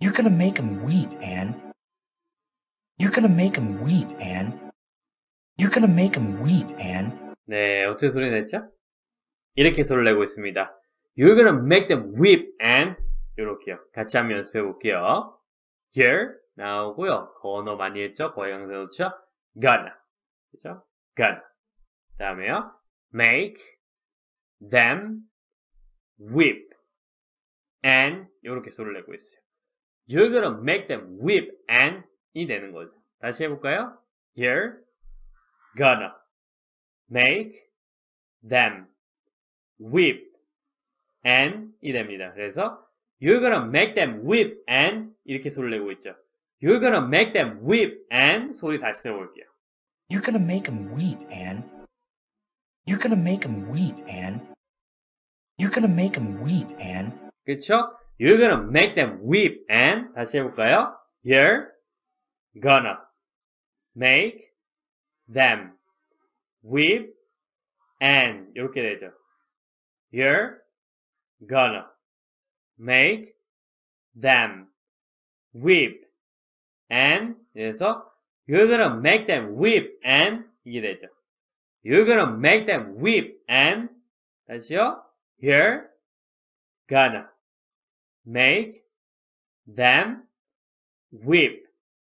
You're gonna make him weep, Anne. You're gonna make him weep, Anne. You're gonna make him weep, Anne. 네, 어떻게 소리 냈죠? 이렇게 소리를 내고 있습니다. You're gonna make them weep, Anne. 요렇게요. 같이 한번 연습해 볼게요. Here 나오고요. gonna 많이 했죠? 거의 강세 놓죠? gonna. 그죠? gonna. 다음에요. make them weep. and 요렇게 소리를 내고 있어요. You're gonna make them weep and 이 되는 거죠. 다시 해볼까요? You're gonna make them weep and 이 됩니다. 그래서 You're gonna make them weep and 이렇게 소리를 내고 있죠. You're gonna make them weep and 소리 다시 들어볼게요. You're gonna make him weep, Anne. You're gonna make him weep, Anne. You're gonna make him weep, Anne. 그쵸? You're gonna make them weep and 다시 해볼까요? You're gonna make them weep and 이렇게 되죠. You're gonna make them weep and 그래서 You're gonna make them weep and 이게 되죠. You're gonna make them weep and 다시요. You're gonna make them weep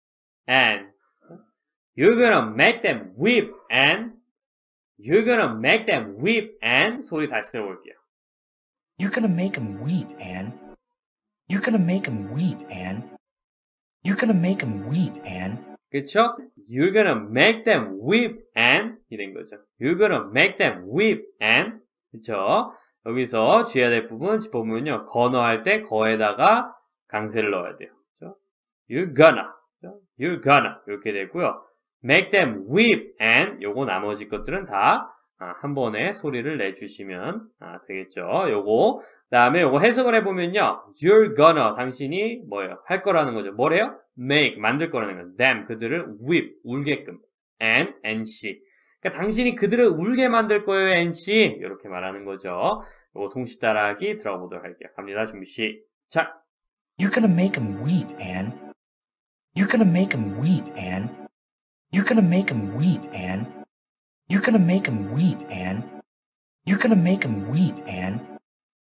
and You're gonna make them weep and You're gonna make them weep and 소리 다시 들어볼게요. You're gonna make him weep, Anne. You're gonna make him weep, Anne. You're gonna make him weep, Anne. 그쵸? You're gonna make them weep and 이런 거죠. You're gonna make them weep and 그쵸? 여기서 주의해야 될 부분 짚어보면요. gonna 할 때 거에다가 강세를 넣어야 돼요. 그쵸? You're gonna 그쵸? You're gonna 이렇게 되고요. make them weep and 요거 나머지 것들은 다 한 번에 소리를 내주시면 되겠죠. 요거 다음에 요거 해석을 해보면요. You're gonna 당신이 뭐예요? 할 거라는 거죠. 뭐래요? make 만들 거라는 거예요. them 그들을 weep 울게끔 and she 그러니까 당신이 그들을 울게 만들 거예요. and she 이렇게 말하는 거죠. 요거 동시 따라하기 들어가 보도록 할게요. 갑니다. 준비 시작. You're gonna make him weep, Anne. You're gonna make him weep, Anne. You're gonna make him weep, Anne. You're gonna make him weep, Anne. You're gonna make him weep, Anne.